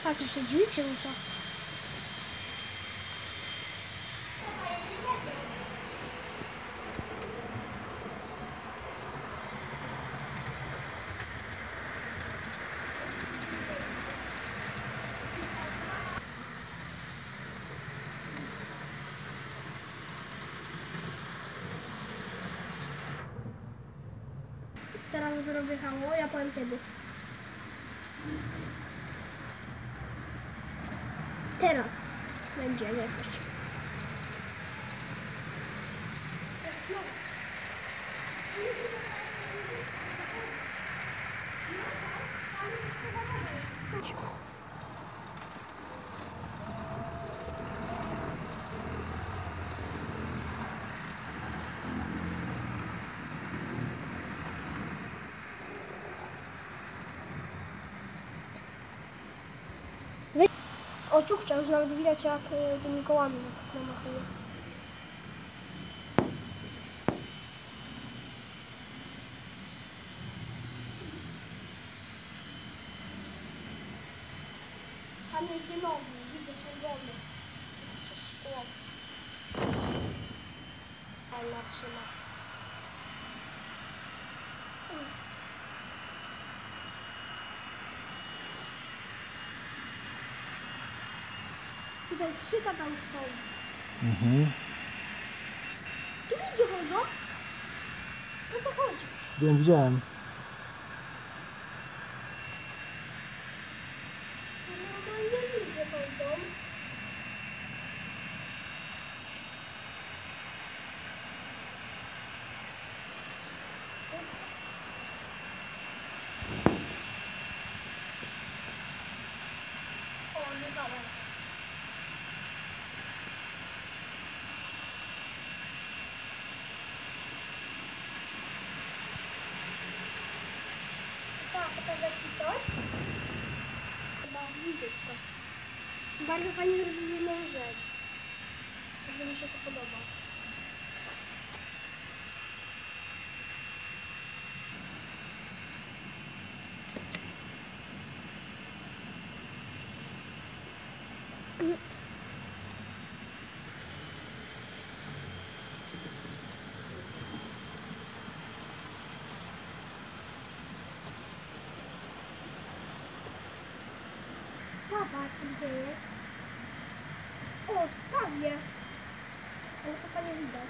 Patrz, jeszcze dźwig się rusza. Teraz dopiero wjechało, ja powiem kiedy. Teraz będzie jakoś. O, ciuchcia, już nawet widać jak tymi kołami namachuje. Tam jedzie nowy, widzę czerwony. Przez szkło. Fajna trzyma. Tutaj 3 tata już są. Tu ludzie chodzą? No to chodź. Wiem, widziałem. Normalnie ludzie chodzą. O, nie dałem. Tak, pokazać ci coś? Chyba widzieć to. Bardzo fajnie zrobili jedną rzecz. Bardzo mi się to podoba. Papa, czym to jest? O, spawie! Ale to fajnie widać.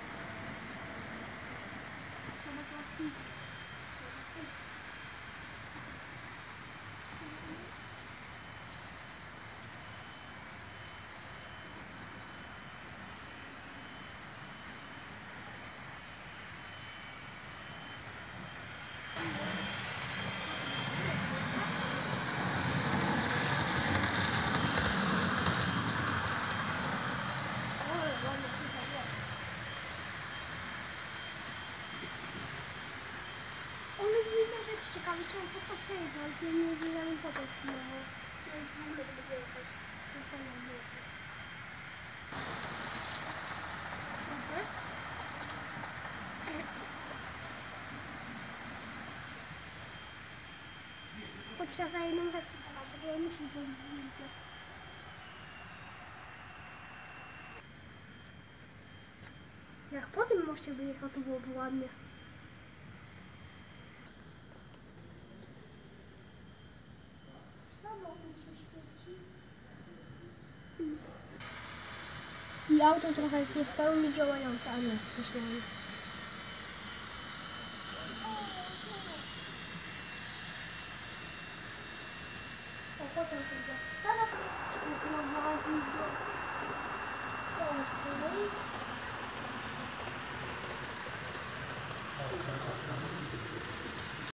Ciekawe, czy on przestał przejeżdżał, ale nie jedzie za nim potem. No, ja już w ogóle nie będę jechać. To fajnie było. Chodź, za jedną rzecz ci pokażę, bo ja muszę zrobić zdjęcie. Jak po tym moście wyjechał, to byłoby ładnie. I auto trochę jest nie w pełni działające, a nie, myślałem. O, potem sobie.